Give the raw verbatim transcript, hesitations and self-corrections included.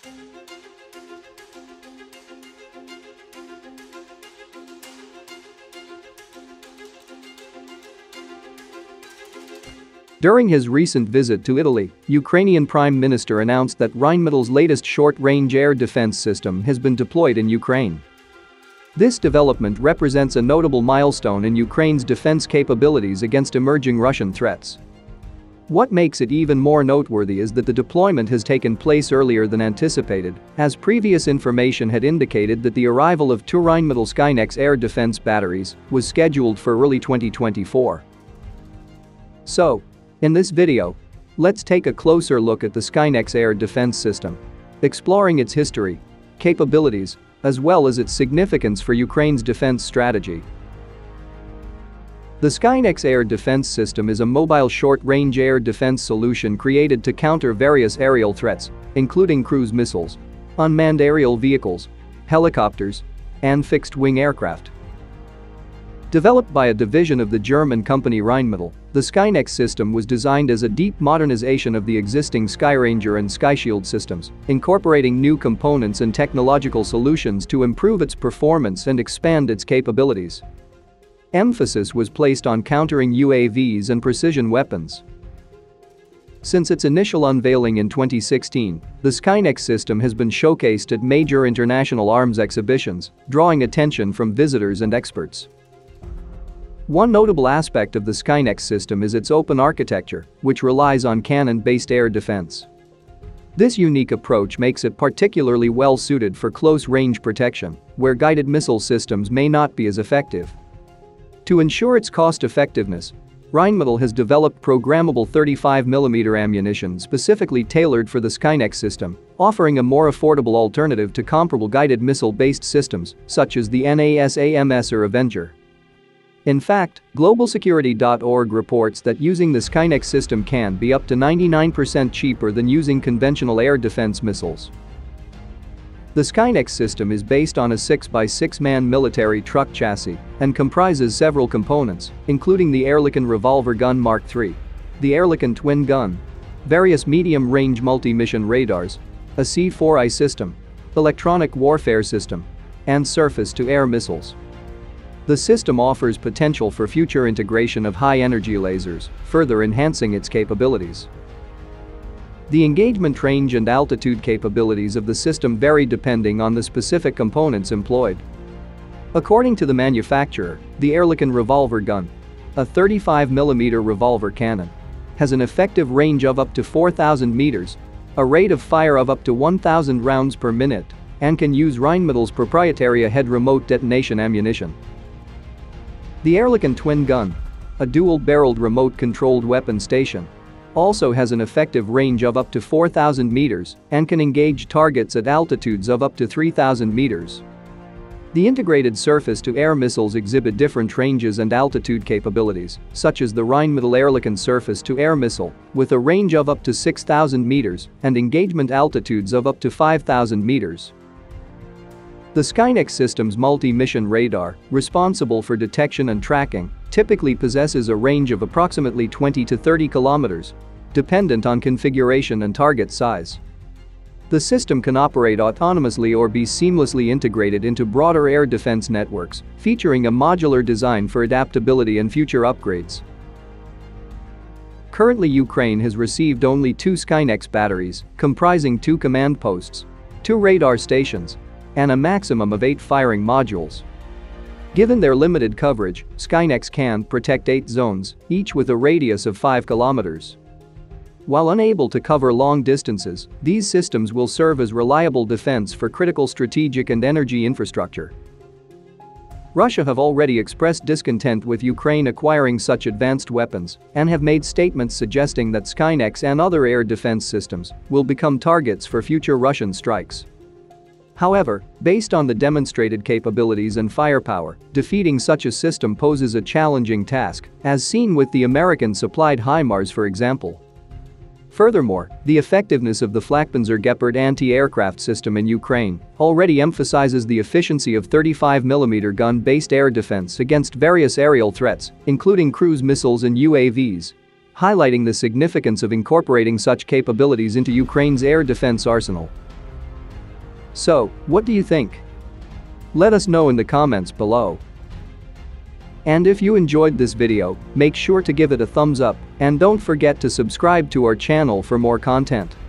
During his recent visit to Italy, Ukrainian Prime Minister announced that Rheinmetall's latest short-range air defense system has been deployed in Ukraine. This development represents a notable milestone in Ukraine's defense capabilities against emerging Russian threats. What makes it even more noteworthy is that the deployment has taken place earlier than anticipated, as previous information had indicated that the arrival of two Rheinmetall Skynex air defense batteries was scheduled for early twenty twenty-four. So, in this video, let's take a closer look at the Skynex air defense system, exploring its history, capabilities, as well as its significance for Ukraine's defense strategy. The Skynex air defense system is a mobile short-range air defense solution created to counter various aerial threats, including cruise missiles, unmanned aerial vehicles, helicopters, and fixed-wing aircraft. Developed by a division of the German company Rheinmetall, the Skynex system was designed as a deep modernization of the existing Skyranger and Skyshield systems, incorporating new components and technological solutions to improve its performance and expand its capabilities. Emphasis was placed on countering U A Vs and precision weapons. Since its initial unveiling in twenty sixteen, the Skynex system has been showcased at major international arms exhibitions, drawing attention from visitors and experts. One notable aspect of the Skynex system is its open architecture, which relies on cannon-based air defense. This unique approach makes it particularly well-suited for close-range protection, where guided missile systems may not be as effective. To ensure its cost-effectiveness, Rheinmetall has developed programmable thirty-five millimeter ammunition specifically tailored for the Skynex system, offering a more affordable alternative to comparable guided missile-based systems, such as the NASAMS or Avenger. In fact, global security dot org reports that using the Skynex system can be up to ninety-nine percent cheaper than using conventional air defense missiles. The Skynex system is based on a six by six man military truck chassis and comprises several components, including the Ehrlichen Revolver Gun Mark three, the Ehrlichen Twin Gun, various medium-range multi-mission radars, a C four I system, electronic warfare system, and surface-to-air missiles. The system offers potential for future integration of high-energy lasers, further enhancing its capabilities. The engagement range and altitude capabilities of the system vary depending on the specific components employed. According to the manufacturer, the Ehrlichen Revolver Gun, a thirty-five millimeter revolver cannon, has an effective range of up to four thousand meters, a rate of fire of up to one thousand rounds per minute, and can use Rheinmetall's proprietary ahead remote detonation ammunition. The Ehrlichen Twin Gun, a dual-barreled remote-controlled weapon station, also has an effective range of up to four thousand meters and can engage targets at altitudes of up to three thousand meters. The integrated surface-to-air missiles exhibit different ranges and altitude capabilities, such as the Rheinmetall Ehrlichen surface-to-air missile, with a range of up to six thousand meters and engagement altitudes of up to five thousand meters. The Skynex system's multi-mission radar, responsible for detection and tracking, typically possesses a range of approximately twenty to thirty kilometers, dependent on configuration and target size. The system can operate autonomously or be seamlessly integrated into broader air defense networks, featuring a modular design for adaptability and future upgrades. Currently, Ukraine has received only two Skynex batteries, comprising two command posts, two radar stations, and a maximum of eight firing modules. Given their limited coverage, Skynex can protect eight zones, each with a radius of five kilometers. While unable to cover long distances, these systems will serve as reliable defense for critical strategic and energy infrastructure. Russia have already expressed discontent with Ukraine acquiring such advanced weapons and have made statements suggesting that Skynex and other air defense systems will become targets for future Russian strikes. However, based on the demonstrated capabilities and firepower, defeating such a system poses a challenging task, as seen with the American-supplied HIMARS, for example. Furthermore, the effectiveness of the Flakpanzer Gepard anti-aircraft system in Ukraine already emphasizes the efficiency of thirty-five millimeter gun-based air defense against various aerial threats, including cruise missiles and U A Vs, highlighting the significance of incorporating such capabilities into Ukraine's air defense arsenal. So, what do you think? Let us know in the comments below. And if you enjoyed this video, make sure to give it a thumbs up and don't forget to subscribe to our channel for more content.